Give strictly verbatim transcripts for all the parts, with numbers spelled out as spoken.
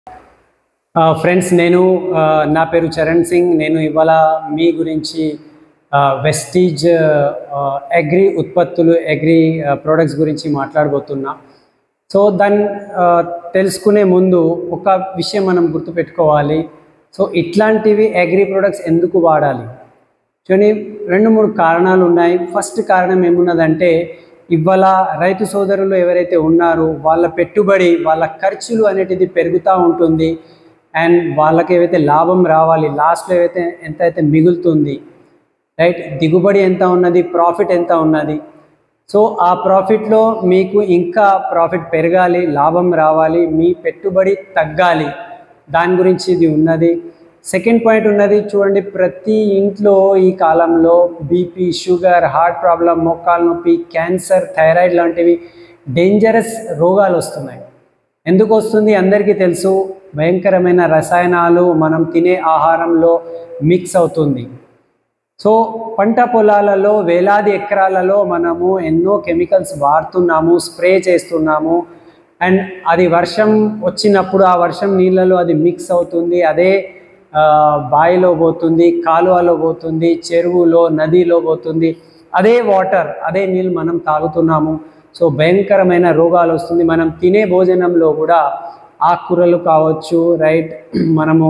Friends నేను నా పేరు చరణ్ సింగ్. నేను ఇవాళ మీ గురించి వెస్టీజ్ అగ్రి ఉత్పత్తులు అగ్రి ప్రోడక్ట్స్ గురించి మాట్లాడబోతున్నా. సో దాన్ని తెలుసుకునే ముందు ఒక విషయం మనం గుర్తుపెట్టుకోవాలి. సో ఇట్లాంటివి అగ్రి ప్రోడక్ట్స్ ఎందుకు వాడాలి చూడండి, రెండు మూడు కారణాలు ఉన్నాయి. ఫస్ట్ కారణం ఏమున్నదంటే, ఇవాళ రైతు సోదరులు ఎవరైతే ఉన్నారో వాళ్ళ పెట్టుబడి, వాళ్ళ ఖర్చులు అనేటిది పెరుగుతూ ఉంటుంది. అండ్ వాళ్ళకి ఏవైతే లాభం రావాలి, లాస్ట్లో ఏవైతే ఎంత అయితే మిగులుతుంది, రైట్, దిగుబడి ఎంత ఉన్నది, ప్రాఫిట్ ఎంత ఉన్నది. సో ఆ ప్రాఫిట్లో మీకు ఇంకా ప్రాఫిట్ పెరగాలి, లాభం రావాలి, మీ పెట్టుబడి తగ్గాలి, దాని గురించి ఇది ఉన్నది. సెకండ్ పాయింట్ ఉన్నది చూడండి, ప్రతి ఇంట్లో ఈ కాలంలో బీపీ, షుగర్, హార్ట్ ప్రాబ్లం, మోకాలు నొప్పి, క్యాన్సర్, థైరాయిడ్ లాంటివి డేంజరస్ రోగాలు వస్తున్నాయి. ఎందుకు వస్తుంది అందరికీ తెలుసు, భయంకరమైన రసాయనాలు మనం తినే ఆహారంలో మిక్స్ అవుతుంది. సో పంట పొలాలలో వేలాది ఎకరాలలో మనము ఎన్నో కెమికల్స్ వాడుతున్నాము, స్ప్రే చేస్తున్నాము. అండ్ అది వర్షం వచ్చినప్పుడు ఆ వర్షం నీళ్ళలో అది మిక్స్ అవుతుంది, అదే బావిలో పోతుంది, కాలువలో పోతుంది, చెరువులో, నదిలో పోతుంది. అదే వాటర్, అదే నీళ్ళు మనం తాగుతున్నాము. సో భయంకరమైన రోగాలు వస్తుంది. మనం తినే భోజనంలో కూడా ఆకుకూరలు కావచ్చు, రైట్, మనము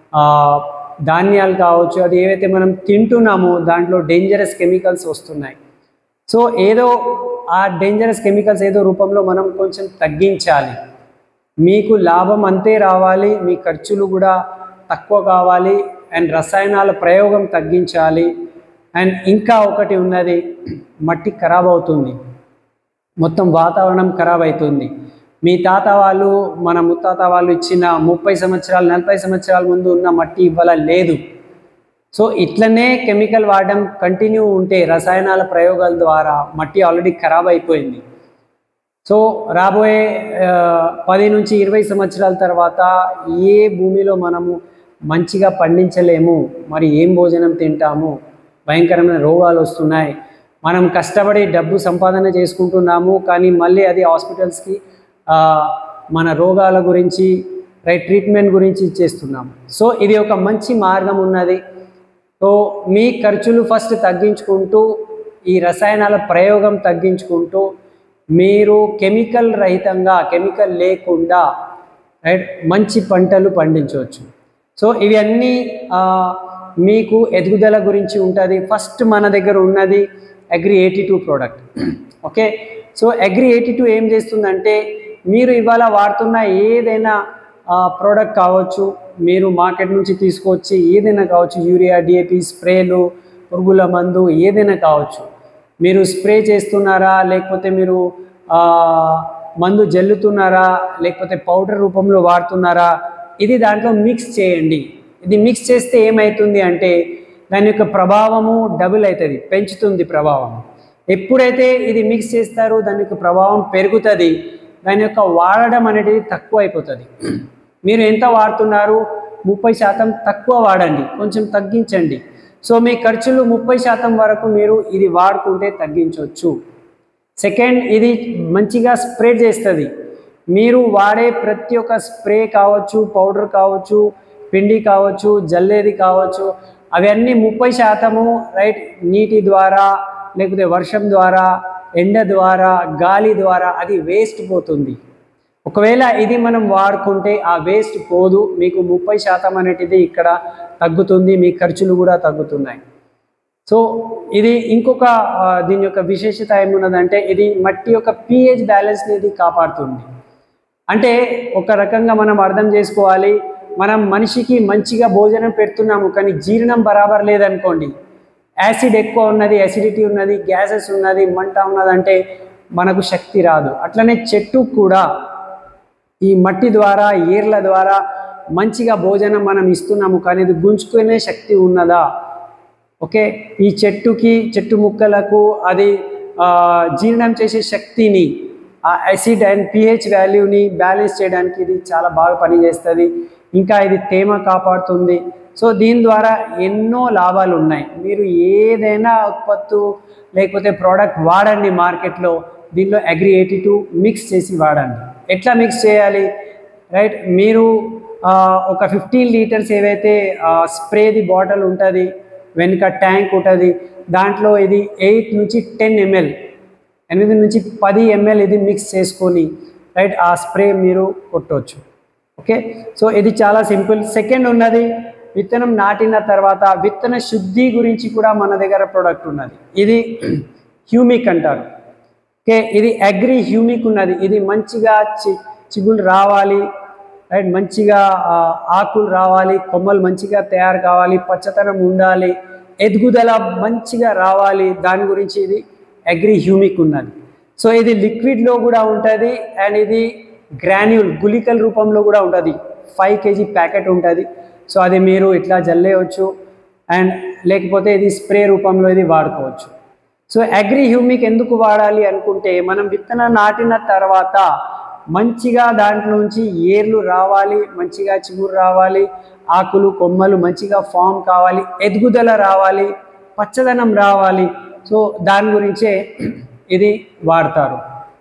ధాన్యాలు కావచ్చు, అది ఏవైతే మనం తింటున్నామో దాంట్లో డేంజరస్ కెమికల్స్ వస్తున్నాయి. సో ఏదో ఆ డేంజరస్ కెమికల్స్ ఏదో రూపంలో మనం కొంచెం తగ్గించాలి. మీకు లాభం అంతే రావాలి, మీ ఖర్చులు కూడా తక్కువ కావాలి, అండ్ రసాయనాల ప్రయోగం తగ్గించాలి. అండ్ ఇంకా ఒకటి ఉన్నది, మట్టి ఖరాబ్ అవుతుంది, మొత్తం వాతావరణం ఖరాబ్ అవుతుంది. మీ తాత వాళ్ళు, మన ముత్తాత వాళ్ళు ఇచ్చిన ముప్పై సంవత్సరాలు నలభై సంవత్సరాల ముందు ఉన్న మట్టి ఇవాళ లేదు. సో ఇట్లనే కెమికల్ వాడడం కంటిన్యూ ఉంటే, రసాయనాల ప్రయోగాల ద్వారా మట్టి ఆల్రెడీ ఖరాబ్ అయిపోయింది. సో రాబోయే పది నుంచి ఇరవై సంవత్సరాల తర్వాత ఏ భూమిలో మనము మంచిగా పండించలేము, మరి ఏం భోజనం తింటాము, భయంకరమైన రోగాలు వస్తున్నాయి. మనం కష్టపడి డబ్బు సంపాదన చేసుకుంటున్నాము, కానీ మళ్ళీ అది హాస్పిటల్స్కి మన రోగాల గురించి, రైట్, ట్రీట్మెంట్ గురించి ఇచ్చేస్తున్నాము. సో ఇది ఒక మంచి మార్గం ఉన్నది. సో మీ ఖర్చులు ఫస్ట్ తగ్గించుకుంటూ, ఈ రసాయనాల ప్రయోగం తగ్గించుకుంటూ, మీరు కెమికల్ రహితంగా, కెమికల్ లేకుండా, రైట్, మంచి పంటలు పండించవచ్చు. సో ఇవి అన్నీ మీకు ఎదుగుదల గురించి ఉంటుంది. ఫస్ట్ మన దగ్గర ఉన్నది agri eighty two product. Okay, so agri eighty two ఏం చేస్తుందంటే, మీరు ఇవాళ వాడుతున్న ఏదైనా ప్రోడక్ట్ కావచ్చు, మీరు మార్కెట్ నుంచి తీసుకొచ్చి ఏదైనా కావచ్చు, యూరియా, డిఏపి, స్ప్రేలు, పురుగుల మందు ఏదైనా కావచ్చు, మీరు స్ప్రే చేస్తున్నారా, లేకపోతే మీరు మందు జల్లుతున్నారా, లేకపోతే పౌడర్ రూపంలో వాడుతున్నారా, ఇది దాంట్లో మిక్స్ చేయండి. ఇది మిక్స్ చేస్తే ఏమవుతుంది అంటే, దాని యొక్క ప్రభావము డబుల్ అవుతుంది, పెంచుతుంది ప్రభావం. ఎప్పుడైతే ఇది మిక్స్ చేస్తారో దాని యొక్క ప్రభావం పెరుగుతుంది, దాని యొక్క వాడడం అనేది తక్కువ అయిపోతుంది. మీరు ఎంత వాడుతున్నారు, ముప్పై శాతం తక్కువ వాడండి, కొంచెం తగ్గించండి. సో మీ ఖర్చులు ముప్పై శాతం వరకు మీరు ఇది వాడుకుంటే తగ్గించవచ్చు. సెకండ్, ఇది మంచిగా స్ప్రెడ్ చేస్తుంది. మీరు వాడే ప్రతి ఒక్క స్ప్రే కావచ్చు, పౌడర్ కావచ్చు, పిండి కావచ్చు, జల్లేది కావచ్చు, అవన్నీ ముప్పై శాతము రైట్ నీటి ద్వారా, లేకపోతే వర్షం ద్వారా, ఎండ ద్వారా, గాలి ద్వారా అది వేస్ట్ పోతుంది. ఒకవేళ ఇది మనం వాడుకుంటే ఆ వేస్ట్ పోదు, మీకు ముప్పై శాతం అనేటిది ఇక్కడ తగ్గుతుంది, మీ ఖర్చులు కూడా తగ్గుతున్నాయి. సో ఇది ఇంకొక దీని యొక్క విశేషత ఏమున్నదంటే, ఇది మట్టి యొక్క పిహెచ్ బ్యాలెన్స్ అనేది కాపాడుతుంది. అంటే ఒక రకంగా మనం అర్థం చేసుకోవాలి, మనం మనిషికి మంచిగా భోజనం పెడుతున్నాము, కానీ జీర్ణం బరాబర్ లేదనుకోండి, యాసిడ్ ఎక్కువ ఉన్నది, యాసిడిటీ ఉన్నది, గ్యాసెస్ ఉన్నది, మంట ఉన్నదంటే మనకు శక్తి రాదు. అట్లనే చెట్టు కూడా ఈ మట్టి ద్వారా, ఏర్ల ద్వారా మంచిగా భోజనం మనం ఇస్తున్నాము, కానీ ఇది గుంజుకునే శక్తి ఉన్నదా? ఓకే, ఈ చెట్టుకి, చెట్టు ముక్కలకు అది జీర్ణం చేసే శక్తిని, ఆ యాసిడ్ అండ్ పిహెచ్ వాల్యూని బ్యాలెన్స్ చేయడానికి ఇది చాలా బాగా పనిచేస్తుంది. ఇంకా ఇది తేమ కాపాడుతుంది. సో దీని ద్వారా ఎన్నో లాభాలు ఉన్నాయి. మీరు ఏదైనా ఉత్పత్తు లేకపోతే ప్రోడక్ట్ వాడండి మార్కెట్లో, దీనిలో అగ్రి ఎయిటీ టూ మిక్స్ చేసి వాడండి. ఎట్లా మిక్స్ చేయాలి, రైట్, మీరు ఒక ఫిఫ్టీన్ లీటర్స్ ఏవైతే స్ప్రేది బాటిల్ ఉంటుంది, వెనుక ట్యాంక్ ఉంటుంది, దాంట్లో ఇది ఎయిట్ నుంచి టెన్ ఎంఎల్ ఎనిమిది నుంచి పది ఎంఎల్ ఇది మిక్స్ చేసుకొని రైట్ ఆ స్ప్రే మీరు కొట్టవచ్చు. ఓకే, సో ఇది చాలా సింపుల్. సెకండ్ ఉన్నది విత్తనం నాటిన తర్వాత విత్తన శుద్ధి గురించి కూడా మన దగ్గర ప్రోడక్ట్ ఉన్నది. ఇది హ్యూమిక్ అంటారు. ఓకే, ఇది అగ్రి హ్యూమిక్ ఉన్నది. ఇది మంచిగా చి చిగుళ్ళు రావాలి, రైట్, మంచిగా ఆకులు రావాలి, కొమ్మలు మంచిగా తయారు కావాలి, పచ్చదనం ఉండాలి, ఎదుగుదల మంచిగా రావాలి, దాని గురించి ఇది అగ్రి హ్యూమిక్ ఉన్నది. సో ఇది లిక్విడ్లో కూడా ఉంటుంది అండ్ ఇది గ్రాన్యూల్ గుళికల రూపంలో కూడా ఉంటుంది. ఫైవ్ కేజీ ప్యాకెట్ ఉంటుంది. సో అది మీరు ఇట్లా జల్లేయవచ్చు అండ్ లేకపోతే ఇది స్ప్రే రూపంలో ఇది వాడుకోవచ్చు. సో అగ్రి హ్యూమిక్ ఎందుకు వాడాలి అనుకుంటే మనం విత్తనం నాటిన తర్వాత మంచిగా దాంట్లో నుంచి ఏర్లు రావాలి, మంచిగా చిగురు రావాలి, ఆకులు కొమ్మలు మంచిగా ఫామ్ కావాలి, ఎదుగుదల రావాలి, పచ్చదనం రావాలి. సో దాని గురించే ఇది వాడతారు.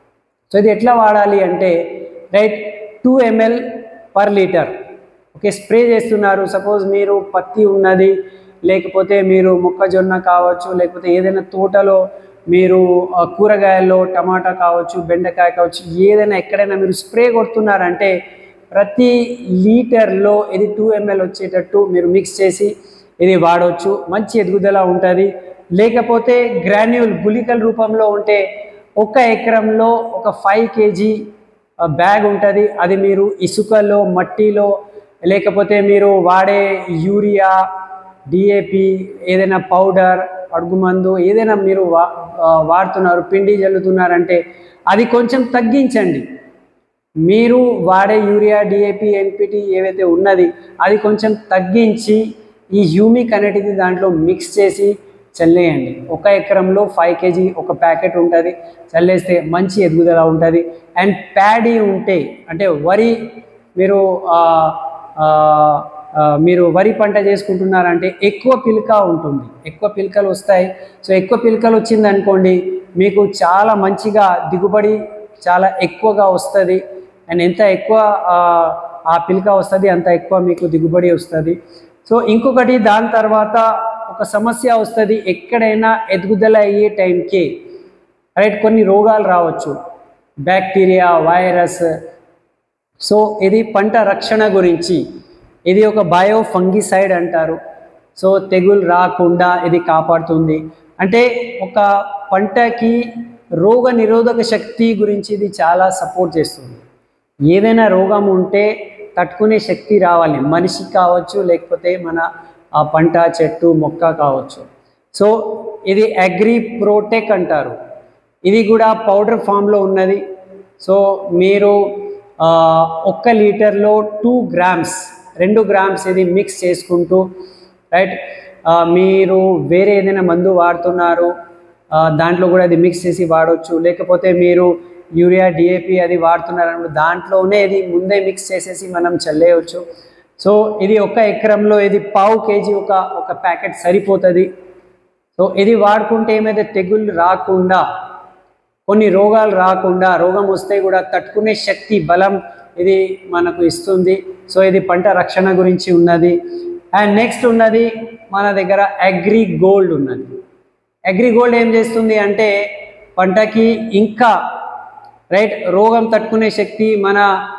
సో ఇది ఎట్లా వాడాలి అంటే right two ML per litre. Okay, spray చేస్తున్నారు. సపోజ్ మీరు పత్తి ఉన్నది, లేకపోతే మీరు మొక్కజొన్న కావచ్చు, లేకపోతే ఏదైనా తోటలో మీరు కూరగాయల్లో టమాటా కావచ్చు, బెండకాయ కావచ్చు, ఏదైనా ఎక్కడైనా మీరు స్ప్రే కొడుతున్నారంటే ప్రతి లీటర్లో ఇది టూ ఎంఎల్ వచ్చేటట్టు మీరు మిక్స్ చేసి ఇది వాడవచ్చు. మంచి ఎదుగుదల ఉంటుంది. లేకపోతే గ్రాన్యూల్ గుళికల రూపంలో ఉంటే ఒక ఎకరంలో ఒక ఫైవ్ కేజీ బ్యాగ్ ఉంటుంది. అది మీరు ఇసుకలో, మట్టిలో, లేకపోతే మీరు వాడే యూరియా, డిఏపి, ఏదైనా పౌడర్, అడుగుమందు ఏదైనా మీరు వా వాడుతున్నారు, పిండి జల్లుతున్నారంటే అది కొంచెం తగ్గించండి. మీరు వాడే యూరియా, డిఏపి, ఎన్పిటి ఏవైతే ఉన్నది అది కొంచెం తగ్గించి ఈ హ్యూమిక్ అనేటిది దాంట్లో మిక్స్ చేసి చల్లేయండి. ఒక ఎకరంలో ఫైవ్ కేజీ ఒక ప్యాకెట్ ఉంటుంది. చల్లేస్తే మంచి ఎదుగుదల ఉంటుంది. అండ్ ప్యాడీ ఉంటే అంటే వరి మీరు మీరు వరి పంట చేసుకుంటున్నారంటే ఎక్కువ పిలక ఉంటుంది, ఎక్కువ పిలకలు వస్తాయి. సో ఎక్కువ పిలకలు వచ్చింది అనుకోండి మీకు చాలా మంచిగా దిగుబడి చాలా ఎక్కువగా వస్తుంది. అండ్ ఎంత ఎక్కువ ఆ పిలక వస్తుంది అంత ఎక్కువ మీకు దిగుబడి వస్తుంది. సో ఇంకొకటి దాని తర్వాత ఒక సమస్య వస్తుంది. ఎక్కడైనా ఎదుగుదల అయ్యే టైంకి రైట్ కొన్ని రోగాలు రావచ్చు, బ్యాక్టీరియా, వైరస్. సో ఇది పంట రక్షణ గురించి ఇది ఒక బయో ఫంగిసైడ్ అంటారు. సో తెగులు రాకుండా ఇది కాపాడుతుంది. అంటే ఒక పంటకి రోగ నిరోధక శక్తి గురించి ఇది చాలా సపోర్ట్ చేస్తుంది. ఏదైనా రోగం ఉంటే తట్టుకునే శక్తి రావాలి, మనిషి కావచ్చు, లేకపోతే మన ఆ పంట, చెట్టు, మొక్క కావచ్చు. సో ఇది అగ్రి ప్రోటెక్ అంటారు. ఇది కూడా పౌడర్ ఫామ్లో ఉన్నది. సో మీరు ఒక్క లీటర్లో టూ గ్రామ్స్ రెండు గ్రామ్స్ ఇది మిక్స్ చేసుకుంటూ రైట్ మీరు వేరే ఏదైనా మందు వాడుతున్నారు దాంట్లో కూడా ఇది మిక్స్ చేసి వాడవచ్చు. లేకపోతే మీరు యూరియా, డిఏపి అది వాడుతున్నారు దాంట్లోనే ఇది ముందే మిక్స్ చేసేసి మనం చల్లేయవచ్చు. సో ఇది ఒక ఎకరంలో ఇది పావు కేజీ ఒక ఒక ప్యాకెట్ సరిపోతుంది. సో ఇది వాడుకుంటే ఏమైతే తెగుళ్ళు రాకుండా, కొన్ని రోగాలు రాకుండా, రోగం వస్తే కూడా తట్టుకునే శక్తి, బలం ఇది మనకు ఇస్తుంది. సో ఇది పంట రక్షణ గురించి ఉన్నది. అండ్ నెక్స్ట్ ఉన్నది మన దగ్గర అగ్రి గోల్డ్ ఉన్నది. అగ్రి గోల్డ్ ఏం చేస్తుంది అంటే పంటకి ఇంకా రైట్ రోగం తట్టుకునే శక్తి, మన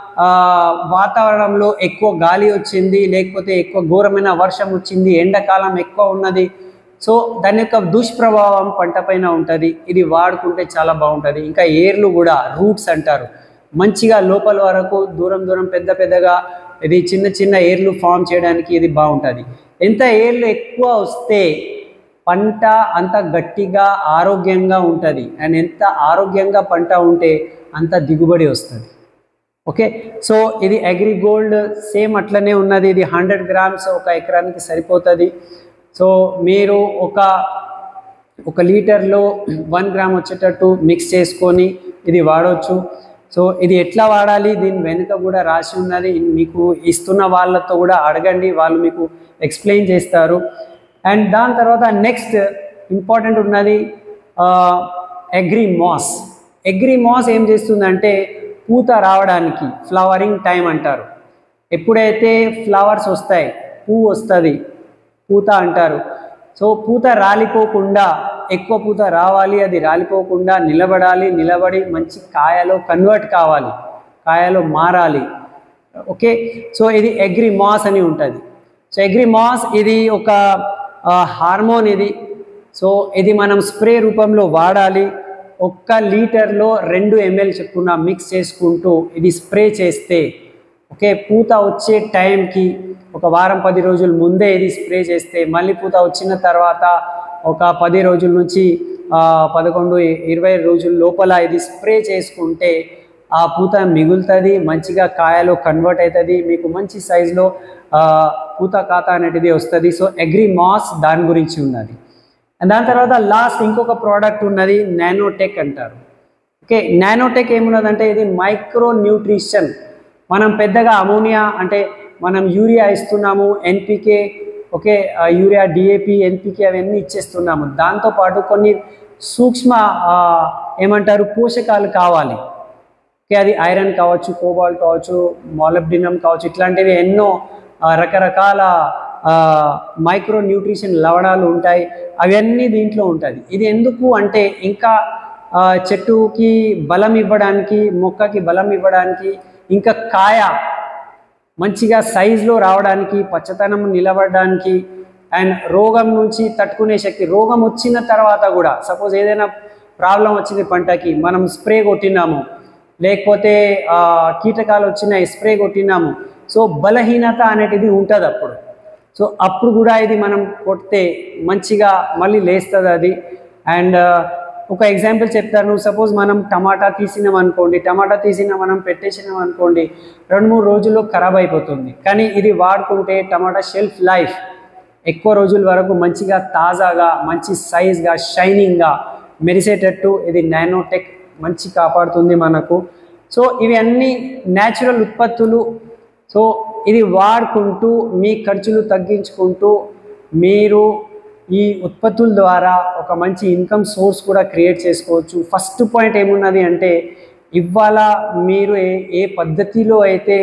వాతావరణంలో ఎక్కువ గాలి వచ్చింది, లేకపోతే ఎక్కువ ఘోరమైన వర్షం వచ్చింది, ఎండాకాలం ఎక్కువ ఉన్నది, సో దాని యొక్క దుష్ప్రభావం పంట పైన ఉంటుంది. ఇది వాడుకుంటే చాలా బాగుంటుంది. ఇంకా ఏర్లు కూడా, రూట్స్ అంటారు, మంచిగా లోపల వరకు దూరం దూరం పెద్ద పెద్దగా ఇది చిన్న చిన్న ఏర్లు ఫామ్ చేయడానికి ఇది బాగుంటుంది. ఎంత ఏర్లు ఎక్కువ వస్తే పంట అంత గట్టిగా ఆరోగ్యంగా ఉంటుంది. అండ్ ఎంత ఆరోగ్యంగా పంట ఉంటే అంత దిగుబడి వస్తుంది. ఓకే, సో ఇది అగ్రి గోల్డ్ సేమ్ అట్లనే ఉన్నది. ఇది హండ్రెడ్ గ్రామ్స్ ఒక ఎకరానికి సరిపోతుంది. సో మీరు ఒక ఒక లీటర్లో వన్ గ్రామ్ వచ్చేటట్టు మిక్స్ చేసుకొని ఇది వాడవచ్చు. సో ఇది ఎట్లా వాడాలి దీని వెనుక కూడా రాసి ఉన్నది. మీకు ఇస్తున్న వాళ్ళతో కూడా అడగండి, వాళ్ళు మీకు ఎక్స్ప్లెయిన్ చేస్తారు. అండ్ దాని తర్వాత నెక్స్ట్ ఇంపార్టెంట్ ఉన్నది అగ్రి మాస్. అగ్రి మాస్ ఏం చేస్తుందంటే పూత రావడానికి, ఫ్లవరింగ్ టైం అంటారు, ఎప్పుడైతే ఫ్లవర్స్ వస్తాయి, పువ్వు వస్తుంది, పూత అంటారు. సో పూత రాలిపోకుండా, ఎక్కువ పూత రావాలి, అది రాలిపోకుండా నిలబడాలి, నిలబడి మంచి కాయలో కన్వర్ట్ కావాలి, కాయలో మారాలి. ఓకే, సో ఇది అగ్రి మాస్ అని ఉంటుంది. సో అగ్రి మాస్ ఇది ఒక హార్మోన్ ఇది. సో ఇది మనం స్ప్రే రూపంలో వాడాలి. ఒక్క లీటర్లో రెండు ఎంఎల్ చెప్పున మిక్స్ చేసుకుంటూ ఇది స్ప్రే చేస్తే, ఓకే, పూత వచ్చే టైంకి ఒక వారం పది రోజుల ముందే ఇది స్ప్రే చేస్తే, మళ్ళీ పూత వచ్చిన తర్వాత ఒక పది రోజుల నుంచి పదకొండు ఇరవై రోజుల లోపల ఇది స్ప్రే చేసుకుంటే ఆ పూత మిగులుతుంది, మంచిగా కాయలో కన్వర్ట్ అవుతుంది, మీకు మంచి సైజులో పూత ఖాతా అనేది వస్తుంది. సో అగ్రి మాస్ దాని గురించి ఉన్నది. దాని తర్వాత లాస్ట్ ఇంకొక ప్రోడక్ట్ ఉన్నది, నానోటెక్ అంటారు. ఓకే, నానోటెక్ ఏమున్నదంటే ఇది మైక్రో న్యూట్రిషన్. మనం పెద్దగా అమోనియా అంటే మనం యూరియా ఇస్తున్నాము, NPK, okay, urea, DAP, NPK అవన్నీ ఇచ్చేస్తున్నాము. దాంతోపాటు కొన్ని సూక్ష్మ ఏమంటారు పోషకాలు కావాలి. ఓకే, అది ఐరన్ కావచ్చు, కోబాల్ట్ కావచ్చు, మాలిబ్డినం కావచ్చు, ఇట్లాంటివి ఎన్నో రకరకాల మైక్రో న్యూట్రిషన్ లవణాలు ఉంటాయి, అవన్నీ దీంట్లో ఉంటుంది. ఇది ఎందుకు అంటే ఇంకా చెట్టుకి బలం ఇవ్వడానికి, మొక్కకి బలం ఇవ్వడానికి, ఇంకా కాయ మంచిగా సైజులో రావడానికి, పచ్చతనం నిలబడడానికి, అండ్ రోగం నుంచి తట్టుకునే శక్తి. రోగం వచ్చిన తర్వాత కూడా సపోజ్ ఏదైనా ప్రాబ్లం వచ్చింది పంటకి, మనం స్ప్రే కొట్టినాము, లేకపోతే కీటకాలు వచ్చినాయి స్ప్రే కొట్టినాము, సో బలహీనత అనేది ఉంటుంది అప్పుడు. సో అప్పుడు కూడా ఇది మనం కొడితే మంచిగా మళ్ళీ లేస్తుంది అది. అండ్ ఒక ఎగ్జాంపుల్ చెప్తాను. సపోజ్ మనం టమాటా తీసినాం అనుకోండి, టమాటా తీసిన మనం పెట్టేసినాం అనుకోండి, రెండు మూడు రోజుల్లో ఖరాబ్ అయిపోతుంది. కానీ ఇది వాడుకుంటే టమాటా షెల్ఫ్ లైఫ్ ఎక్కువ రోజుల వరకు మంచిగా తాజాగా, మంచి సైజ్గా, షైనింగ్గా మెరిసేటట్టు ఇది నానోటెక్ మంచి కాపాడుతుంది మనకు. సో ఇవి అన్నీ న్యాచురల్ ఉత్పత్తులు. సో ఇది వాడుకుంటూ మీ ఖర్చులు తగ్గించుకుంటూ మీరు ఈ ఉత్పత్తుల ద్వారా ఒక మంచి ఇన్కమ్ సోర్స్ కూడా క్రియేట్ చేసుకోవచ్చు. ఫస్ట్ పాయింట్ ఏమున్నది అంటే, ఇవాళ మీరు ఏ ఏ పద్ధతిలో అయితే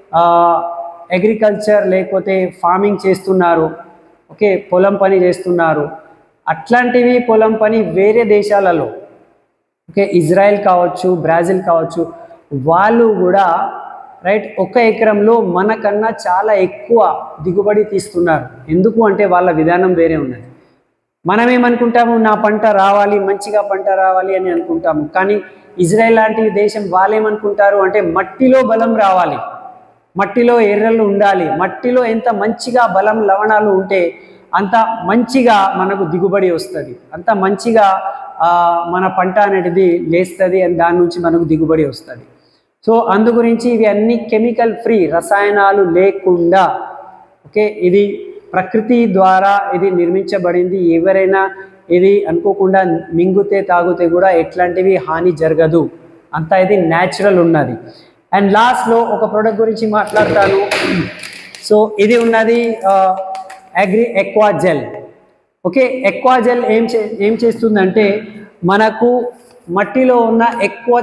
అగ్రికల్చర్ లేకపోతే ఫార్మింగ్ చేస్తున్నారు, ఓకే, పొలం పని చేస్తున్నారు, అట్లాంటివి పొలం పని వేరే దేశాలలో, ఓకే, ఇజ్రాయెల్ కావచ్చు, బ్రెజిల్ కావచ్చు, వాళ్ళు కూడా రైట్ ఒక ఎకరంలో మనకన్నా చాలా ఎక్కువ దిగుబడి తీస్తున్నారు. ఎందుకు అంటే వాళ్ళ విధానం వేరే ఉన్నది. మనం ఏమనుకుంటాము, నా పంట రావాలి, మంచిగా పంట రావాలి అని అనుకుంటాము. కానీ ఇజ్రాయెల్ లాంటి దేశం వాళ్ళు ఏమనుకుంటారు అంటే మట్టిలో బలం రావాలి, మట్టిలో ఎర్రలు ఉండాలి, మట్టిలో ఎంత మంచిగా బలం లవణాలు ఉంటే అంత మంచిగా మనకు దిగుబడి వస్తుంది, అంత మంచిగా మన పంట అనేది లేస్తుంది, అండ్ దాని నుంచి మనకు దిగుబడి వస్తుంది. సో అందు గురించి ఇవి అన్ని కెమికల్ ఫ్రీ, రసాయనాలు లేకుండా, ఓకే, ఇది ప్రకృతి ద్వారా ఇది నిర్మించబడింది. ఎవరైనా ఇది అనుకోకుండా మింగుతే తాగితే కూడా ఎట్లాంటివి హాని జరగదు, అంతా ఇది న్యాచురల్ ఉన్నది. అండ్ లాస్ట్లో ఒక ప్రోడక్ట్ గురించి మాట్లాడతాను. సో ఇది ఉన్నది agri aqua gel. Okay, aqua gel ఏం చే ఏం చేస్తుందంటే మనకు మట్టిలో ఉన్న ఎక్కువ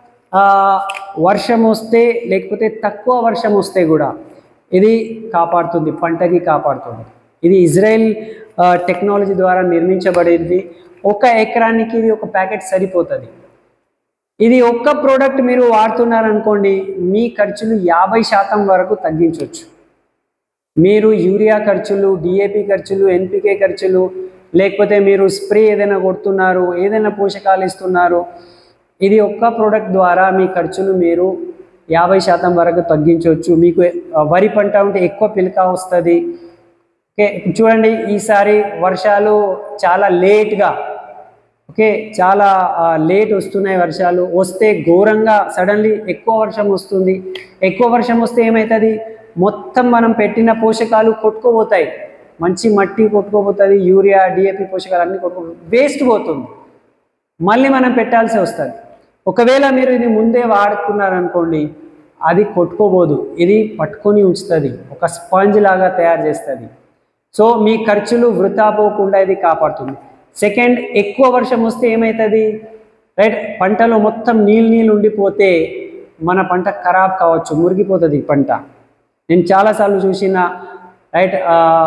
వర్షం వస్తే లేకపోతే తక్కువ వర్షం వస్తే కూడా ఇది కాపాడుతుంది, పంటకి కాపాడుతుంది. ఇది ఇజ్రాయెల్ టెక్నాలజీ ద్వారా నిర్మించబడింది. ఒక ఎకరానికి ఇది ఒక ప్యాకెట్ సరిపోతుంది. ఇది ఒక్క ప్రోడక్ట్ మీరు వాడుతున్నారనుకోండి, మీ ఖర్చులు యాభై శాతం వరకు తగ్గించవచ్చు. మీరు యూరియా ఖర్చులు, డిఏపి ఖర్చులు, ఎన్పికే ఖర్చులు, లేకపోతే మీరు స్ప్రే ఏదైనా కొడుతున్నారు, ఏదైనా పోషకాలు ఇస్తున్నారు, ఇది ఒక్క ప్రోడక్ట్ ద్వారా మీ ఖర్చులు మీరు యాభై శాతం వరకు తగ్గించవచ్చు. మీకు వరి పంట ఉంటే ఎక్కువ పిలక వస్తుంది. ఓకే, చూడండి ఈసారి వర్షాలు చాలా లేట్గా, ఓకే, చాలా లేట్ వస్తున్నాయి వర్షాలు. వస్తే ఘోరంగా సడన్లీ ఎక్కువ వర్షం వస్తుంది. ఎక్కువ వర్షం వస్తే ఏమవుతుంది, మొత్తం మనం పెట్టిన పోషకాలు కొట్టుకోపోతాయి, మంచి మట్టి కొట్టుకోపోతుంది, యూరియా, డిఏపి పోషకాలు అన్నీ కొట్టుకో వేస్ట్ పోతుంది, మళ్ళీ మనం పెట్టాల్సి వస్తుంది. ఒకవేళ మీరు ఇది ముందే వాడుకున్నారనుకోండి, అది కొట్టుకోబోదు, ఇది పట్టుకొని ఉంచుతుంది, ఒక స్పాంజ్ లాగా తయారు చేస్తుంది. సో మీ ఖర్చులు వృధా పోకుండా ఇది కాపాడుతుంది. సెకండ్, ఎక్కువ వర్షం వస్తే ఏమవుతుంది రైట్, పంటలో మొత్తం నీళ్ళు నీళ్ళు ఉండిపోతే మన పంట ఖరాబ్ కావచ్చు, మురిగిపోతుంది పంట. నేను చాలాసార్లు చూసిన రైట్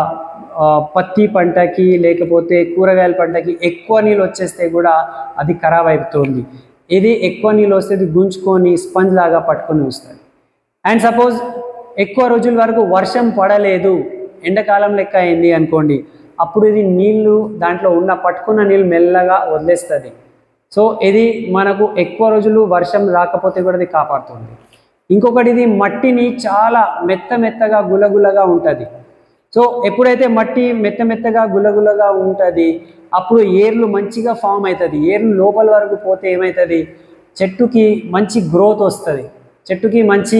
పత్తి పంటకి లేకపోతే కూరగాయల పంటకి ఎక్కువ నీళ్ళు వచ్చేస్తే కూడా అది ఖరాబ్ అయిపోతుంది. ఇది ఎక్కువ నీళ్ళు వస్తే ఇది గుంజుకొని స్పంజ్ లాగా పట్టుకొని వస్తుంది. అండ్ సపోజ్ ఎక్కువ రోజుల వరకు వర్షం పడలేదు, ఎండాకాలం లెక్క అయింది అనుకోండి, అప్పుడు ఇది నీళ్ళు దాంట్లో ఉన్న పట్టుకున్న నీళ్ళు మెల్లగా వదిలేస్తుంది. సో ఇది మనకు ఎక్కువ రోజులు వర్షం రాకపోతే కూడా ఇది కాపాడుతుంది. ఇంకొకటి, ఇది మట్టిని చాలా మెత్త మెత్తగా గులగులగా ఉంటుంది. సో ఎప్పుడైతే మట్టి మెత్త మెత్తగా గులగులగా ఉంటుంది అప్పుడు ఏర్లు మంచిగా ఫామ్ అవుతుంది. ఏర్లు లోపల వరకు పోతే ఏమవుతుంది, చెట్టుకి మంచి గ్రోత్ వస్తుంది, చెట్టుకి మంచి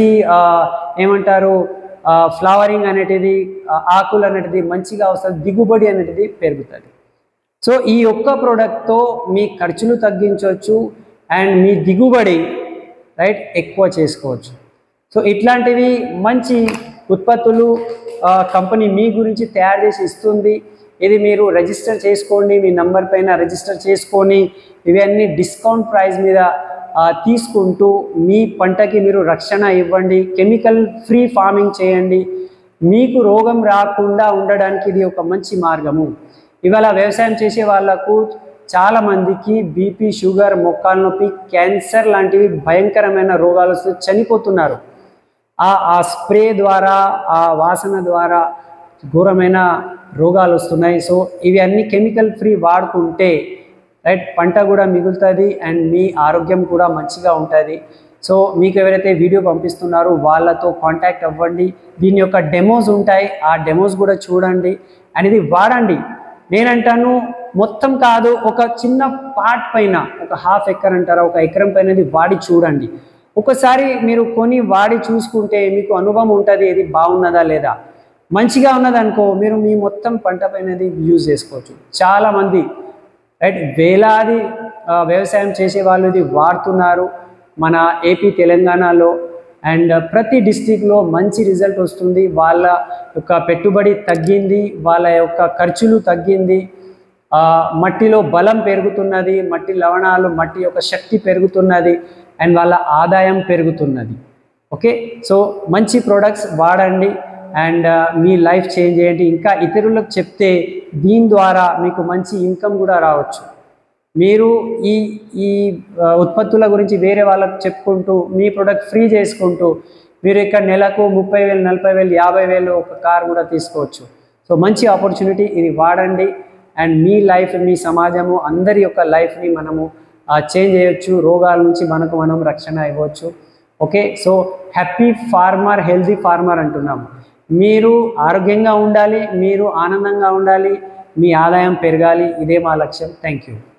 ఏమంటారు ఫ్లవరింగ్ అనేటిది, ఆకులు అనేటిది మంచిగా వస్తుంది, దిగుబడి అనేటిది పెరుగుతుంది. సో ఈ ఒక్క ప్రోడక్ట్తో మీ ఖర్చులు తగ్గించవచ్చు అండ్ మీ దిగుబడి రైట్ ఎక్కువ చేసుకోవచ్చు. సో ఇట్లాంటివి మంచి ఉత్పత్తులు కంపెనీ మీ గురించి తయారు చేసి ఇస్తుంది. ఇది మీరు రిజిస్టర్ చేసుకోండి, మీ నంబర్ పైన రిజిస్టర్ చేసుకొని ఇవన్నీ డిస్కౌంట్ ప్రైస్ మీద తీసుకుంటూ మీ పంటకి మీరు రక్షణ ఇవ్వండి, కెమికల్ ఫ్రీ ఫార్మింగ్ చేయండి. మీకు రోగం రాకుండా ఉండడానికి ఇది ఒక మంచి మార్గము. ఇవాళ వ్యవసాయం చేసే వాళ్ళకు చాలామందికి బీపీ, షుగర్, మొక్కల నొప్పి, క్యాన్సర్ లాంటివి భయంకరమైన రోగాలు వస్తూ చనిపోతున్నారు. ఆ ఆ స్ప్రే ద్వారా, ఆ వాసన ద్వారా ఘోరమైన రోగాలు వస్తున్నాయి. సో ఇవి అన్ని కెమికల్ ఫ్రీ వాడుకుంటే రైట్ పంట కూడా మిగులుతుంది అండ్ మీ ఆరోగ్యం కూడా మంచిగా ఉంటుంది. సో మీకు ఎవరైతే వీడియో పంపిస్తున్నారో వాళ్ళతో కాంటాక్ట్ అవ్వండి. దీని యొక్క డెమోస్ ఉంటాయి, ఆ డెమోస్ కూడా చూడండి అండ్ ఇది వాడండి. నేనంటాను మొత్తం కాదు, ఒక చిన్న పార్ట్ పైన, ఒక హాఫ్ ఎకర్ అంటారా, ఒక ఎకరం పైన ఇది వాడి చూడండి. ఒకసారి మీరు కొని వాడి చూసుకుంటే మీకు అనుభవం ఉంటుంది, ఇది బాగున్నదా లేదా. మంచిగా ఉన్నదనుకో మీరు మీ మొత్తం పంట పైన యూజ్ చేసుకోవచ్చు. చాలామంది రైట్ వేలాది వ్యవసాయం చేసే వాళ్ళు ఇది వాడుతున్నారు మన ఏపీ, తెలంగాణలో. అండ్ ప్రతి డిస్టిక్లో మంచి రిజల్ట్ వస్తుంది. వాళ్ళ యొక్క పెట్టుబడి తగ్గింది, వాళ్ళ యొక్క ఖర్చులు తగ్గింది, మట్టిలో బలం పెరుగుతున్నది, మట్టి లవణాలు, మట్టి యొక్క శక్తి పెరుగుతున్నది అండ్ వాళ్ళ ఆదాయం పెరుగుతున్నది. ఓకే, సో మంచి ప్రోడక్ట్స్ వాడండి అండ్ మీ లైఫ్ చేంజ్ చేయండి. ఇంకా ఇతరులకు చెప్తే దీని ద్వారా మీకు మంచి ఇన్కమ్ కూడా రావచ్చు. మీరు ఈ ఈ ఉత్పత్తుల గురించి వేరే వాళ్ళకు చెప్పుకుంటూ మీ ప్రోడక్ట్ ఫ్రీ చేసుకుంటూ మీరు ఇక్కడ నెలకు ముప్పై వేలు, నలభై వేలు, యాభై వేలు ఒక కార్ కూడా తీసుకోవచ్చు. సో మంచి ఆపర్చునిటీ, ఇది వాడండి అండ్ మీ లైఫ్, మీ సమాజము, అందరి యొక్క లైఫ్ని మనము చేంజ్ చేయొచ్చు, రోగాల నుంచి మనకు మనం రక్షణ ఇవ్వచ్చు. Okay, so happy farmer, healthy farmer అంటున్నాము. మీరు ఆరోగ్యంగా ఉండాలి, మీరు ఆనందంగా ఉండాలి, మీ ఆదాయం పెరగాలి, ఇదే మా లక్ష్యం. Thank you.